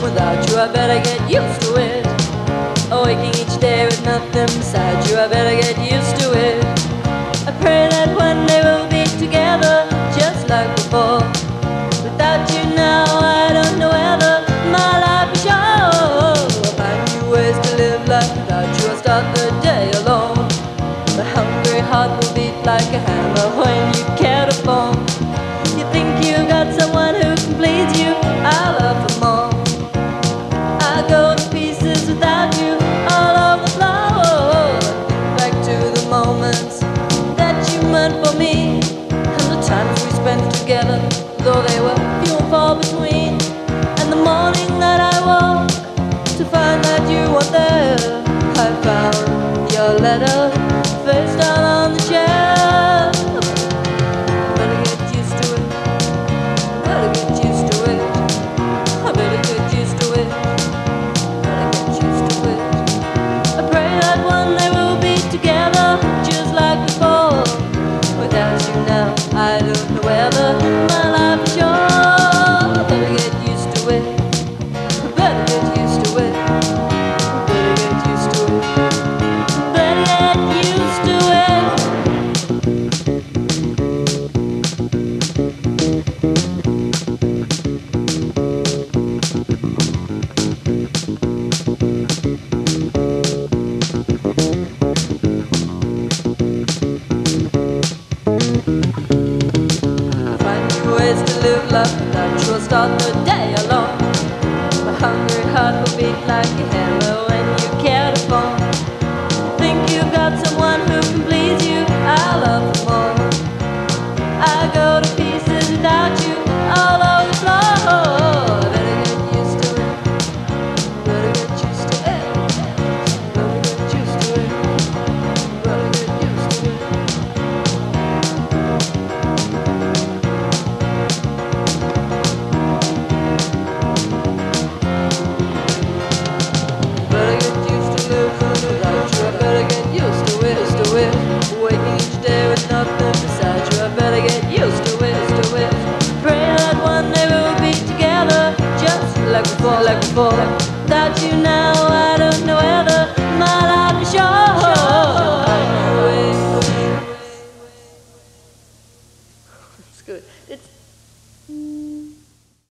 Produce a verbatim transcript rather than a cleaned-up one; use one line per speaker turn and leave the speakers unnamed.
without you, I better get used to it. Waking each day with nothing beside you, I better get used to it. I pray that one day we'll be together just like before. Without you now, I don't know whether my life is yours. I'll find new ways to live life without you. I'll start the day alone. The hungry heart will beat like a hammer when you care to phone. You think you've got someone who can please you, I love for more. I go to pieces without you, all over the floor. Think back to the moments that you meant for me, and the times we spent together, though they were few and far between. And the morning that I woke to find that you weren't there, I found your letter face down on the shelf. Better get used to it. Better get used to it. I better get used to it. Better get used to it. I pray that one day we'll be together just like before. Without you now, I don't know whether my life is yours. Better get used to it. Better get used to it. Better get used to it. Better get used to it. Find new ways to live life without you. I'll start the day alone. My hungry heart will beat like a hammer when you care to phone. Think you've got someone who can please you, I love for more. I go to pieces without you, all over the floor. Better get used to it. Better get used to it. Better get used to it. Better get used to it. Better get used to living without you. I better get used to it, used to it. Waking each day with nothing beside you. I better get used to it, used to it. Pray that one day we'll be together just like before, like before. Without you now, I don't know whether my life is yours.